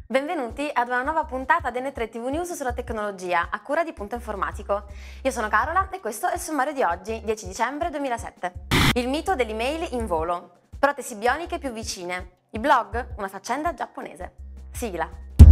Benvenuti ad una nuova puntata di N3 TV News sulla tecnologia, a cura di Punto Informatico. Io sono Carola e questo è il sommario di oggi, 10 dicembre 2007. Il mito dell'email in volo. Protesi bioniche più vicine. I blog? Una faccenda giapponese. Sigla.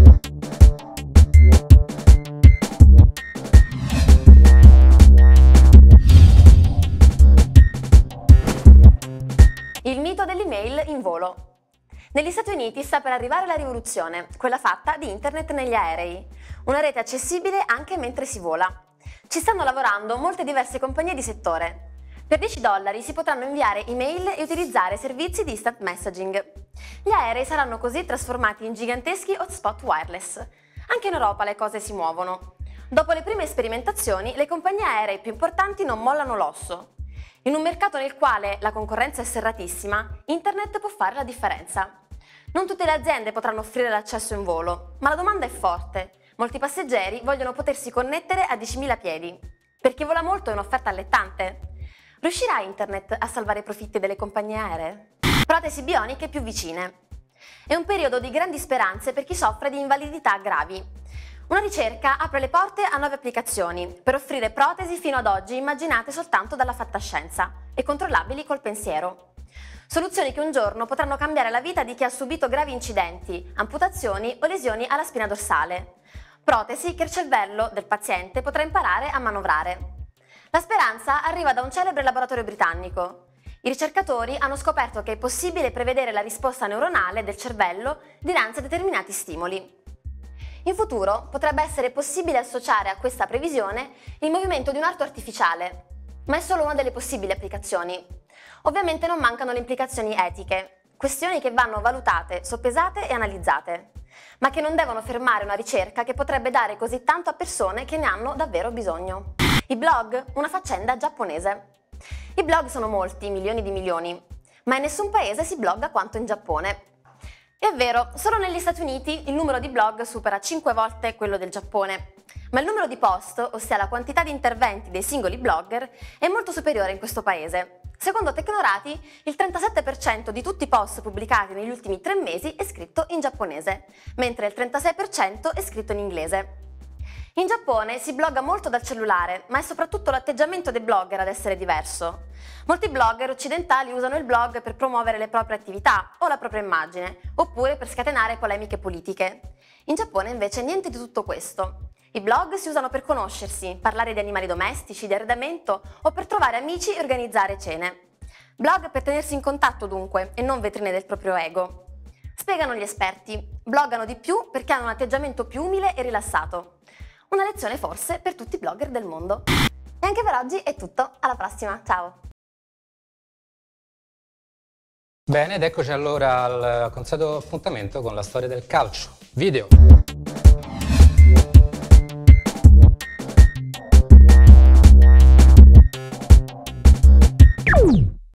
Il mito dell'email in volo. Negli Stati Uniti sta per arrivare la rivoluzione, quella fatta di internet negli aerei, una rete accessibile anche mentre si vola. Ci stanno lavorando molte diverse compagnie di settore. Per $10 si potranno inviare email e utilizzare servizi di instant messaging. Gli aerei saranno così trasformati in giganteschi hotspot wireless. Anche in Europa le cose si muovono. Dopo le prime sperimentazioni, le compagnie aeree più importanti non mollano l'osso. In un mercato nel quale la concorrenza è serratissima, internet può fare la differenza. Non tutte le aziende potranno offrire l'accesso in volo, ma la domanda è forte. Molti passeggeri vogliono potersi connettere a 10.000 piedi. Per chi vola molto è un'offerta allettante. Riuscirà internet a salvare i profitti delle compagnie aeree? Protesi bioniche più vicine. È un periodo di grandi speranze per chi soffre di invalidità gravi. Una ricerca apre le porte a nuove applicazioni per offrire protesi fino ad oggi immaginate soltanto dalla fantascienza e controllabili col pensiero. Soluzioni che un giorno potranno cambiare la vita di chi ha subito gravi incidenti, amputazioni o lesioni alla spina dorsale. Protesi che il cervello del paziente potrà imparare a manovrare. La speranza arriva da un celebre laboratorio britannico. I ricercatori hanno scoperto che è possibile prevedere la risposta neuronale del cervello dinanzi a determinati stimoli. In futuro potrebbe essere possibile associare a questa previsione il movimento di un arto artificiale, ma è solo una delle possibili applicazioni. Ovviamente non mancano le implicazioni etiche, questioni che vanno valutate, soppesate e analizzate, ma che non devono fermare una ricerca che potrebbe dare così tanto a persone che ne hanno davvero bisogno. I blog? Una faccenda giapponese. I blog sono molti, milioni di milioni, ma in nessun paese si blogga quanto in Giappone. È vero, solo negli Stati Uniti il numero di blog supera 5 volte quello del Giappone, ma il numero di post, ossia la quantità di interventi dei singoli blogger, è molto superiore in questo paese. Secondo Tecnorati, il 37% di tutti i post pubblicati negli ultimi 3 mesi è scritto in giapponese, mentre il 36% è scritto in inglese. In Giappone si blogga molto dal cellulare, ma è soprattutto l'atteggiamento dei blogger ad essere diverso. Molti blogger occidentali usano il blog per promuovere le proprie attività o la propria immagine, oppure per scatenare polemiche politiche. In Giappone invece niente di tutto questo. I blog si usano per conoscersi, parlare di animali domestici, di arredamento o per trovare amici e organizzare cene. Blog per tenersi in contatto dunque, e non vetrine del proprio ego. Spiegano gli esperti, bloggano di più perché hanno un atteggiamento più umile e rilassato. Una lezione forse per tutti i blogger del mondo. E anche per oggi è tutto, alla prossima, ciao! Bene, ed eccoci allora al consueto appuntamento con la storia del calcio. Video!